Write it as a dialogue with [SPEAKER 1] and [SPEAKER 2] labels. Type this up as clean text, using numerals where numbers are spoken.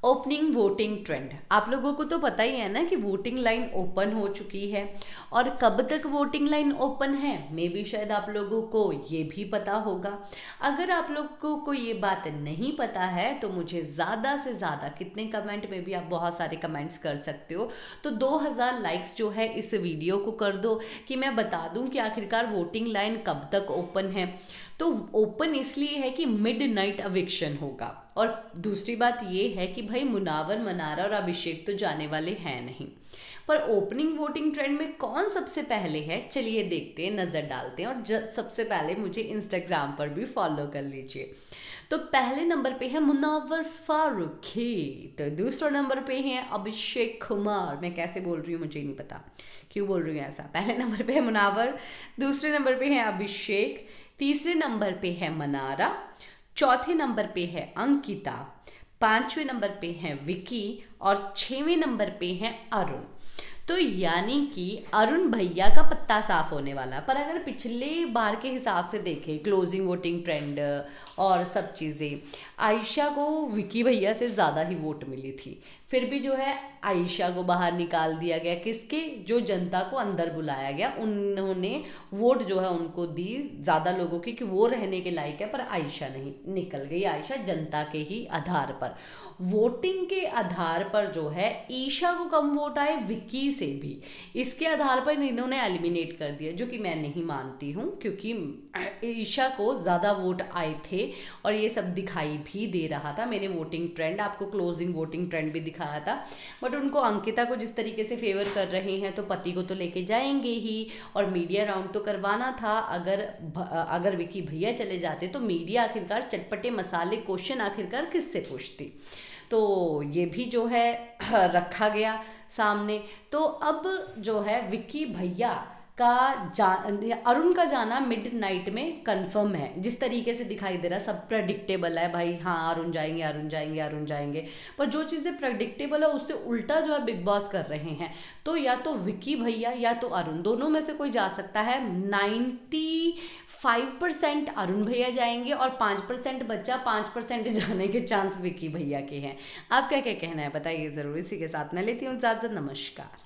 [SPEAKER 1] Opening voting trend. आप लोगों को तो पता ही है ना कि वोटिंग लाइन ओपन हो चुकी है। और कब तक वोटिंग लाइन ओपन है मे बी शायद आप लोगों को ये भी पता होगा। अगर आप लोगों को ये बात नहीं पता है तो मुझे ज़्यादा से ज़्यादा कितने कमेंट में भी आप बहुत सारे कमेंट्स कर सकते हो, तो 2000 लाइक्स जो है इस वीडियो को कर दो कि मैं बता दूं कि आखिरकार वोटिंग लाइन कब तक ओपन है। तो ओपन इसलिए है कि मिडनाइट एविक्शन होगा। और दूसरी बात ये है कि भाई मुनावर, मनारा और अभिषेक तो जाने वाले हैं नहीं, पर ओपनिंग वोटिंग ट्रेंड में कौन सबसे पहले है चलिए देखते हैं, नज़र डालते हैं। और सबसे पहले मुझे इंस्टाग्राम पर भी फॉलो कर लीजिए। तो पहले नंबर पे है मुनावर फारूकी, तो दूसरा नंबर पे है अभिषेक कुमार। मैं कैसे बोल रही हूँ मुझे नहीं पता क्यों बोल रही हूँ ऐसा। पहले नंबर पे है मुनावर, दूसरे नंबर पे है अभिषेक, तीसरे नंबर पे है मनारा, चौथे नंबर पे है अंकिता, पांचवें नंबर पे है विकी और छठवें नंबर पे है अरुण। तो यानी कि अरुण भैया का पत्ता साफ होने वाला। पर अगर पिछले बार के हिसाब से देखें क्लोजिंग वोटिंग ट्रेंड और सब चीज़ें, आयशा को विकी भैया से ज़्यादा ही वोट मिली थी, फिर भी जो है आयशा को बाहर निकाल दिया गया। किसके? जो जनता को अंदर बुलाया गया उन्होंने वोट जो है उनको दी ज़्यादा लोगों की कि वो रहने के लायक है, पर आयशा नहीं, निकल गई आयशा जनता के ही आधार पर। वोटिंग के आधार पर जो है ईशा को कम वोट आए, विकी से भी, इसके आधार पर इन्होंने एलिमिनेट कर दिया, जो कि मैं नहीं मानती हूँ, क्योंकि ईशा को ज़्यादा वोट आए थे और ये सब दिखाई भी दे रहा था। मैंने वोटिंग ट्रेंड आपको क्लोजिंग वोटिंग ट्रेंड भी दिखाया था, बट उनको अंकिता को जिस तरीके से फेवर कर रहे हैं तो पति को तो लेके जाएंगे ही, और मीडिया राउंड तो करवाना था। अगर विकी भैया चले जाते तो मीडिया आखिरकार चटपटे मसाले क्वेश्चन आखिरकार किससे पूछती, तो ये भी जो है रखा गया सामने। तो अब जो है विकी भैया का अरुण का जाना मिडनाइट में कंफर्म है, जिस तरीके से दिखाई दे रहा है सब प्रेडिक्टेबल है भाई। हाँ अरुण जाएंगे, अरुण जाएंगे, अरुण जाएंगे, पर जो चीज़ें प्रेडिक्टेबल है उससे उल्टा जो है बिग बॉस कर रहे हैं। तो या तो विकी भैया या तो अरुण, दोनों में से कोई जा सकता है। 95% अरुण भैया जाएंगे और 5% बच्चा, 5% जाने के चांस विकी भैया के हैं। आप क्या क्या कहना है बताइए ज़रूर। इसी के साथ मैं लेती हूँ इजाज़त, नमस्कार।